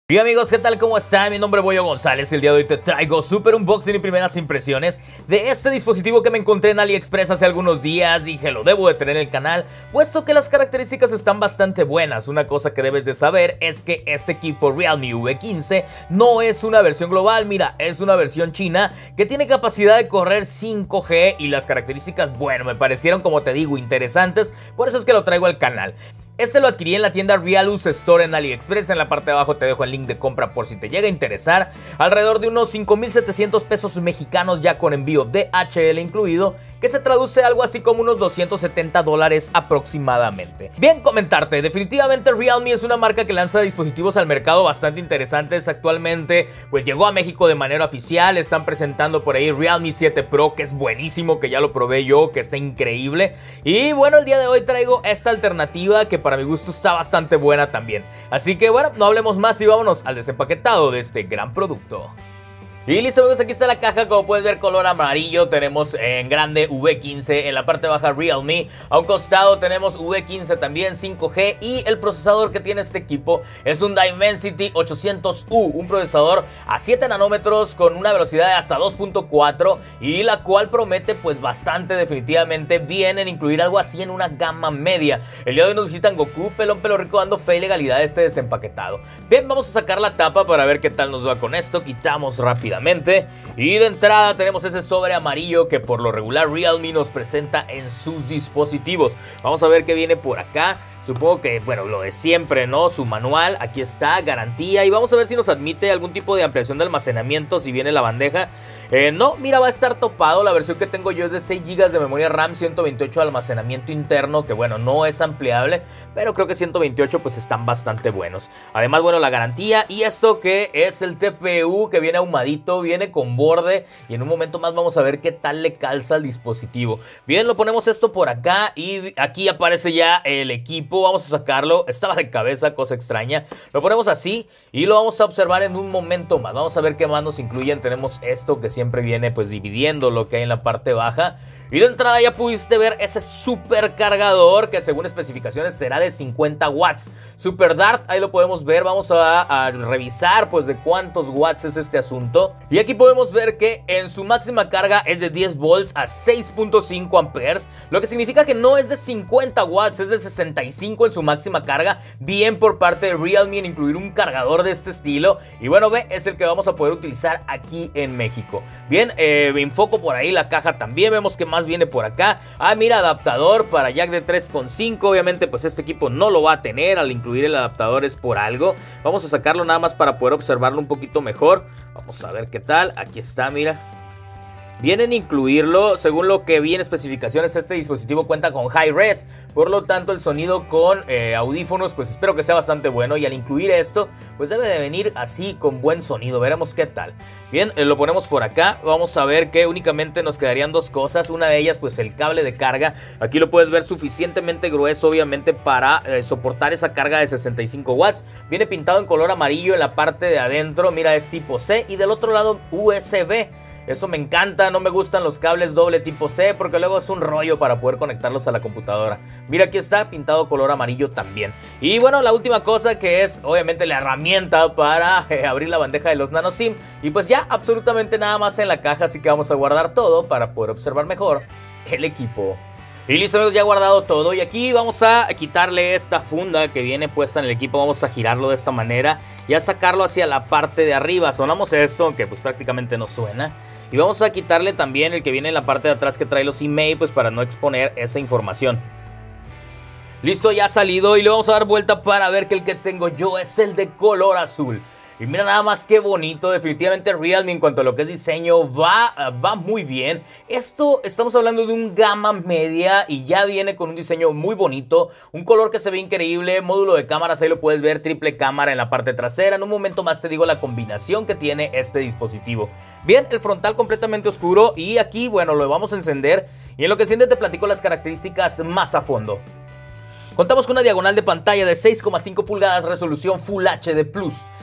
Y amigos, ¿qué tal? ¿Cómo están? Mi nombre es Boyo González y el día de hoy te traigo super unboxing y primeras impresiones de este dispositivo que me encontré en AliExpress hace algunos días. Dije, lo debo de tener en el canal, puesto que las características están bastante buenas. Una cosa que debes de saber es que este equipo Realme V15 no es una versión global, mira, es una versión china que tiene capacidad de correr 5G y las características, bueno, me parecieron, como te digo, interesantes, por eso es que lo traigo al canal. Este lo adquirí en la tienda Realus Store en AliExpress. En la parte de abajo te dejo el link de compra por si te llega a interesar. Alrededor de unos 5,700 pesos mexicanos ya con envío DHL incluido, que se traduce a algo así como unos 270 dólares aproximadamente. Bien, comentarte, definitivamente Realme es una marca que lanza dispositivos al mercado bastante interesantes. Actualmente pues llegó a México de manera oficial, están presentando por ahí Realme 7 Pro, que es buenísimo, que ya lo probé yo, que está increíble. Y bueno, el día de hoy traigo esta alternativa que para mi gusto está bastante buena también. Así que bueno, no hablemos más y vámonos al desempaquetado de este gran producto. Y listo amigos, aquí está la caja, como puedes ver color amarillo, tenemos en grande V15, en la parte baja Realme, a un costado tenemos V15 también 5G y el procesador que tiene este equipo es un Dimensity 800U, un procesador a 7 nanómetros con una velocidad de hasta 2.4 y la cual promete pues bastante, definitivamente bien en incluir algo así en una gama media. El día de hoy nos visitan Goku, Pelón Pelo Rico, dando fe y legalidad de este desempaquetado. Bien, vamos a sacar la tapa para ver qué tal nos va con esto, quitamos rápidamente. Y de entrada tenemos ese sobre amarillo que por lo regular Realme nos presenta en sus dispositivos. Vamos a ver qué viene por acá. Supongo que, bueno, lo de siempre, ¿no? Su manual, aquí está, garantía. Y vamos a ver si nos admite algún tipo de ampliación de almacenamiento, si viene la bandeja. No, mira, va a estar topado. La versión que tengo yo es de 6 GB de memoria RAM, 128 de almacenamiento interno, que bueno, no es ampliable, pero creo que 128 pues están bastante buenos. Además, bueno, la garantía y esto que es el TPU, que viene ahumadito, viene con borde y en un momento más vamos a ver qué tal le calza al dispositivo. Bien, lo ponemos esto por acá y aquí aparece ya el equipo. Vamos a sacarlo, estaba de cabeza, cosa extraña. Lo ponemos así y lo vamos a observar en un momento más. Vamos a ver qué más nos incluyen. Tenemos esto que siempre viene pues dividiendo lo que hay en la parte baja. Y de entrada ya pudiste ver ese super cargador que según especificaciones será de 50 watts. Super Dart, ahí lo podemos ver. Vamos a revisar pues de cuántos watts es este asunto. Y aquí podemos ver que en su máxima carga es de 10 volts a 6.5 amperes. Lo que significa que no es de 50 watts, es de 65 en su máxima carga. Bien por parte de Realme en incluir un cargador de este estilo. Y bueno, ve, es el que vamos a poder utilizar aquí en México. Bien, me enfoco por ahí la caja también. Vemos que más viene por acá. Ah, mira, adaptador para jack de 3.5. Obviamente pues este equipo no lo va a tener. Al incluir el adaptador es por algo. Vamos a sacarlo nada más para poder observarlo un poquito mejor. Vamos a ver qué tal. Aquí está, mira. Vienen a incluirlo, según lo que vi en especificaciones, este dispositivo cuenta con High Res, por lo tanto el sonido con audífonos pues espero que sea bastante bueno y al incluir esto pues debe de venir así con buen sonido, veremos qué tal. Bien, lo ponemos por acá, vamos a ver que únicamente nos quedarían dos cosas, una de ellas pues el cable de carga, aquí lo puedes ver suficientemente grueso obviamente para soportar esa carga de 65 watts, viene pintado en color amarillo en la parte de adentro, mira es tipo C y del otro lado USB. Eso me encanta, no me gustan los cables doble tipo C porque luego es un rollo para poder conectarlos a la computadora. Mira, aquí está pintado color amarillo también. Y bueno, la última cosa que es obviamente la herramienta para abrir la bandeja de los nano SIM. Y pues ya absolutamente nada más en la caja, así que vamos a guardar todo para poder observar mejor el equipo. Y listo amigos, ya he guardado todo y aquí vamos a quitarle esta funda que viene puesta en el equipo. Vamos a girarlo de esta manera y a sacarlo hacia la parte de arriba. Sonamos esto, aunque pues prácticamente no suena. Y vamos a quitarle también el que viene en la parte de atrás que trae los email, pues para no exponer esa información. Listo, ya ha salido y le vamos a dar vuelta para ver que el que tengo yo es el de color azul. Y mira nada más qué bonito, definitivamente Realme en cuanto a lo que es diseño va muy bien. Esto estamos hablando de un gama media y ya viene con un diseño muy bonito, un color que se ve increíble, módulo de cámaras, ahí lo puedes ver, triple cámara en la parte trasera. En un momento más te digo la combinación que tiene este dispositivo. Bien, el frontal completamente oscuro y aquí, bueno, lo vamos a encender y en lo que enciende te platico las características más a fondo. Contamos con una diagonal de pantalla de 6,5 pulgadas, resolución Full HD Plus.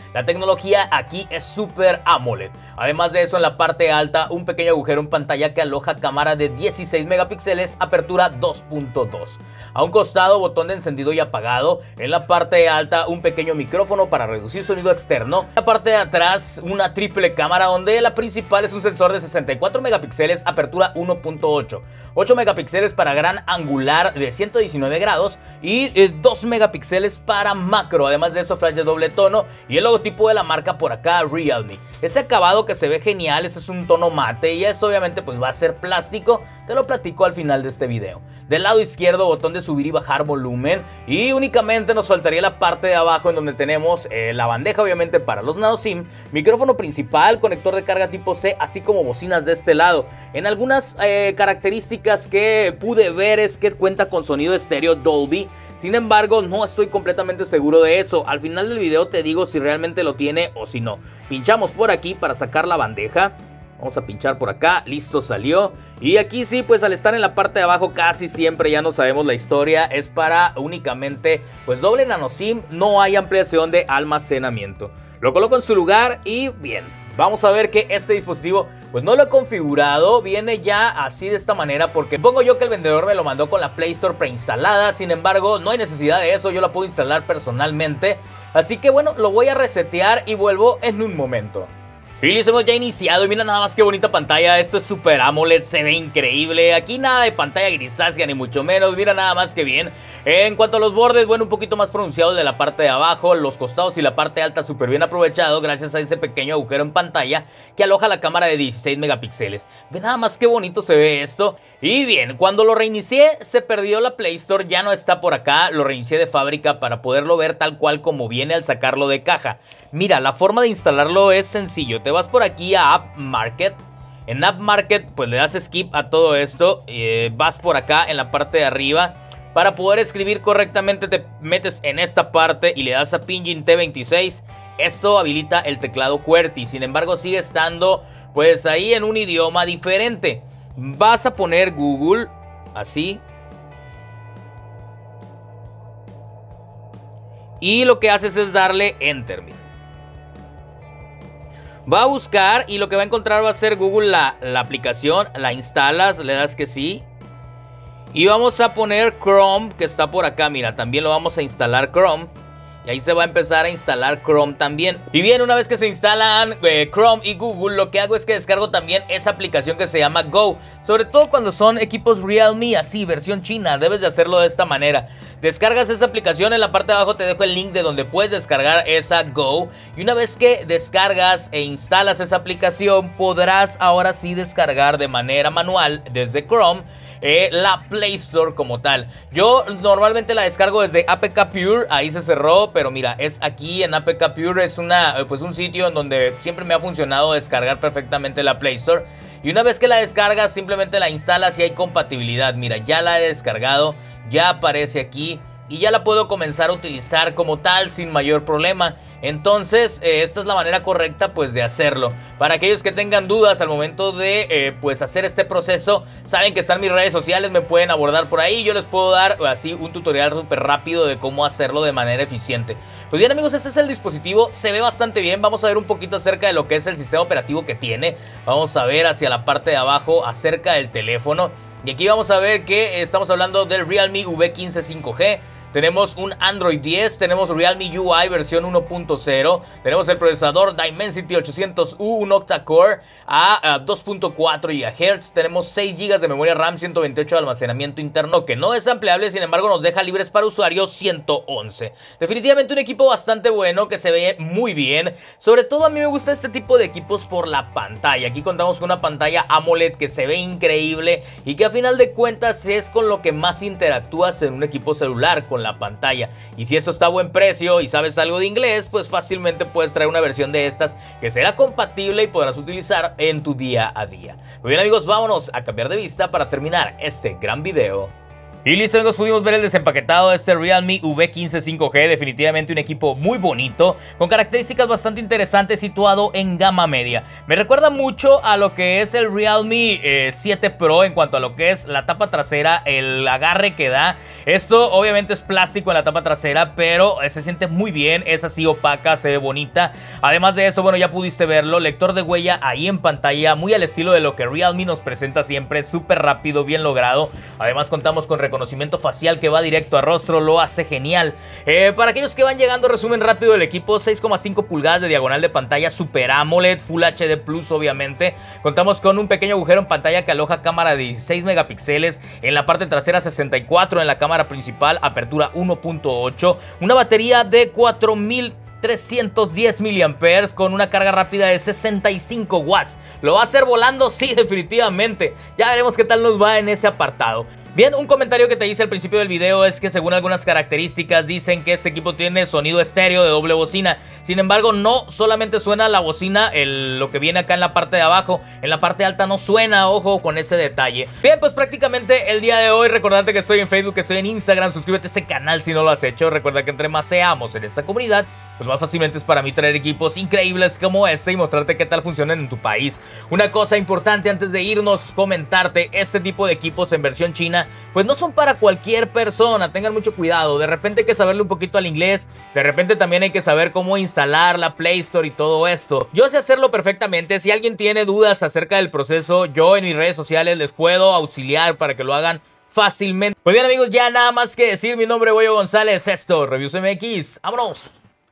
La tecnología aquí es Super AMOLED. Además de eso, en la parte alta un pequeño agujero en pantalla que aloja cámara de 16 megapíxeles, apertura 2.2. A un costado botón de encendido y apagado. En la parte alta un pequeño micrófono para reducir sonido externo. En la parte de atrás una triple cámara donde la principal es un sensor de 64 megapíxeles, apertura 1.8. 8 megapíxeles para gran angular de 119 grados y 2 megapíxeles para macro. Además de eso, flash de doble tono y el logotipo de la marca por acá, Realme. Ese acabado que se ve genial, ese es un tono mate y eso obviamente pues va a ser plástico. Te lo platico al final de este video. Del lado izquierdo, botón de subir y bajar volumen, y únicamente nos faltaría la parte de abajo en donde tenemos la bandeja obviamente para los nano SIM, micrófono principal, conector de carga tipo C, así como bocinas de este lado. En algunas características que pude ver es que cuenta con sonido estéreo Dolby. Sin embargo, no estoy completamente seguro de eso. Al final del video te digo si realmente lo tiene o si no. Pinchamos por aquí para sacar la bandeja. Vamos a pinchar por acá, listo, salió. Y aquí sí, pues al estar en la parte de abajo casi siempre ya no sabemos la historia. Es para únicamente pues doble nano SIM, no hay ampliación de almacenamiento. Lo coloco en su lugar y bien. Vamos a ver que este dispositivo pues no lo he configurado, viene ya así de esta manera porque supongo yo que el vendedor me lo mandó con la Play Store preinstalada. Sin embargo, no hay necesidad de eso, yo la puedo instalar personalmente. Así que bueno, lo voy a resetear y vuelvo en un momento. Y listo, hemos ya iniciado y mira nada más qué bonita pantalla. Esto es Super AMOLED, se ve increíble. Aquí nada de pantalla grisácea ni mucho menos, mira nada más que bien. En cuanto a los bordes, bueno, un poquito más pronunciado de la parte de abajo, los costados y la parte alta súper bien aprovechado gracias a ese pequeño agujero en pantalla que aloja la cámara de 16 megapíxeles. Ve nada más qué bonito se ve esto. Y bien, cuando lo reinicié se perdió la Play Store, ya no está por acá. Lo reinicié de fábrica para poderlo ver tal cual como viene al sacarlo de caja. Mira, la forma de instalarlo es sencillo. Te vas por aquí a App Market. En App Market pues le das skip a todo esto. Vas por acá en la parte de arriba. Para poder escribir correctamente te metes en esta parte y le das a Pinyin T26. Esto habilita el teclado QWERTY. Sin embargo sigue estando pues ahí en un idioma diferente. Vas a poner Google así. Y lo que haces es darle Enter. Mira. Va a buscar y lo que va a encontrar va a ser Google la aplicación. La instalas, le das que sí. Y vamos a poner Chrome, que está por acá, mira, también lo vamos a instalar Chrome. Y ahí se va a empezar a instalar Chrome también. Y bien, una vez que se instalan Chrome y Google, lo que hago es que descargo también esa aplicación que se llama Go. Sobre todo cuando son equipos Realme, así, versión china, debes de hacerlo de esta manera. Descargas esa aplicación, en la parte de abajo te dejo el link de donde puedes descargar esa Go. Y una vez que descargas e instalas esa aplicación, podrás ahora sí descargar de manera manual desde Chrome la Play Store como tal. Yo normalmente la descargo desde APK Pure, ahí se cerró, pero mira, es aquí en APK Pure, es pues un sitio en donde siempre me ha funcionado descargar perfectamente la Play Store. Y una vez que la descargas, simplemente la instalas y hay compatibilidad. Mira, ya la he descargado, ya aparece aquí y ya la puedo comenzar a utilizar como tal sin mayor problema. Entonces esta es la manera correcta pues de hacerlo. Para aquellos que tengan dudas al momento de pues hacer este proceso, saben que están mis redes sociales, me pueden abordar por ahí. Yo les puedo dar así un tutorial súper rápido de cómo hacerlo de manera eficiente. Pues bien amigos, este es el dispositivo, se ve bastante bien. Vamos a ver un poquito acerca de lo que es el sistema operativo que tiene. Vamos a ver hacia la parte de abajo acerca del teléfono. Y aquí vamos a ver que estamos hablando del Realme V15 5G. Tenemos un Android 10, tenemos Realme UI versión 1.0, tenemos el procesador Dimensity 800U, un octa-core a 2.4 GHz, tenemos 6 GB de memoria RAM, 128 de almacenamiento interno, que no es ampliable, sin embargo nos deja libres para usuarios 111. Definitivamente un equipo bastante bueno, que se ve muy bien. Sobre todo a mí me gusta este tipo de equipos por la pantalla. Aquí contamos con una pantalla AMOLED que se ve increíble y que a final de cuentas es con lo que más interactúas en un equipo celular, con la pantalla. Y si eso está a buen precio y sabes algo de inglés, pues fácilmente puedes traer una versión de estas que será compatible y podrás utilizar en tu día a día. Muy bien amigos, vámonos a cambiar de vista para terminar este gran video. Y listo amigos, pudimos ver el desempaquetado de este Realme V15 5G, definitivamente un equipo muy bonito, con características bastante interesantes, situado en gama media. Me recuerda mucho a lo que es el Realme 7 Pro en cuanto a lo que es la tapa trasera, el agarre que da. Esto obviamente es plástico en la tapa trasera, pero se siente muy bien, es así opaca, se ve bonita. Además de eso, bueno, ya pudiste verlo, lector de huella ahí en pantalla, muy al estilo de lo que Realme nos presenta siempre, súper rápido, bien logrado. Además contamos con reconocimiento facial que va directo a rostro, lo hace genial. Para aquellos que van llegando, resumen rápido del equipo: 6,5 pulgadas de diagonal de pantalla, Super AMOLED, Full HD Plus obviamente. Contamos con un pequeño agujero en pantalla que aloja cámara de 16 megapíxeles, en la parte trasera 64 en la cámara principal, apertura 1.8, una batería de 4310 mAh con una carga rápida de 65 watts. ¿Lo va a hacer volando? Sí, definitivamente. Ya veremos qué tal nos va en ese apartado. Bien, un comentario que te hice al principio del video es que según algunas características dicen que este equipo tiene sonido estéreo de doble bocina. Sin embargo, no solamente suena la bocina, lo que viene acá en la parte de abajo, en la parte alta no suena, ojo con ese detalle. Bien, pues prácticamente el día de hoy, recordarte que estoy en Facebook, que estoy en Instagram, suscríbete a ese canal si no lo has hecho. Recuerda que entre más seamos en esta comunidad, pues más fácilmente es para mí traer equipos increíbles como este y mostrarte qué tal funcionan en tu país. Una cosa importante antes de irnos, comentarte: este tipo de equipos en versión china pues no son para cualquier persona, tengan mucho cuidado. De repente hay que saberle un poquito al inglés, de repente también hay que saber cómo instalar la Play Store y todo esto. Yo sé hacerlo perfectamente. Si alguien tiene dudas acerca del proceso, yo en mis redes sociales les puedo auxiliar para que lo hagan fácilmente. Pues bien amigos, ya nada más que decir. Mi nombre es Boyo González, esto, Reviews MX, ¡vámonos!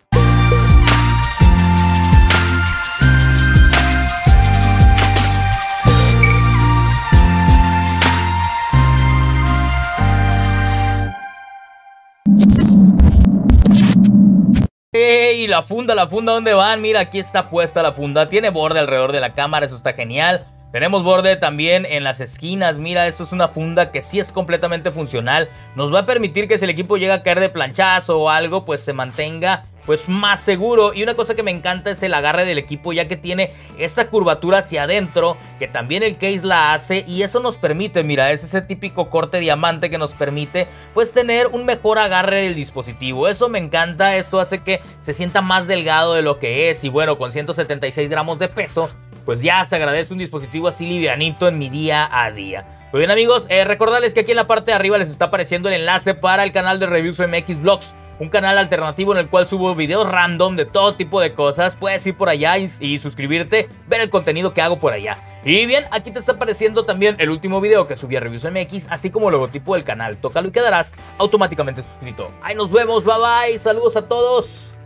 Y la funda, ¿dónde van? Mira, aquí está puesta la funda. Tiene borde alrededor de la cámara, eso está genial. Tenemos borde también en las esquinas. Mira, esto es una funda que sí es completamente funcional. Nos va a permitir que si el equipo llega a caer de planchazo o algo, pues se mantenga pues más seguro. Y una cosa que me encanta es el agarre del equipo, ya que tiene esta curvatura hacia adentro, que también el case la hace, y eso nos permite, mira, es ese típico corte diamante que nos permite pues tener un mejor agarre del dispositivo. Eso me encanta, esto hace que se sienta más delgado de lo que es, y bueno, con 176 gramos de peso, pues ya se agradece un dispositivo así livianito en mi día a día. Muy bien amigos, recordarles que aquí en la parte de arriba les está apareciendo el enlace para el canal de Reviews MX Vlogs, un canal alternativo en el cual subo videos random de todo tipo de cosas. Puedes ir por allá y suscribirte, ver el contenido que hago por allá. Y bien, aquí te está apareciendo también el último video que subí a Reviews MX, así como el logotipo del canal. Tócalo y quedarás automáticamente suscrito. Ahí nos vemos, bye bye, saludos a todos.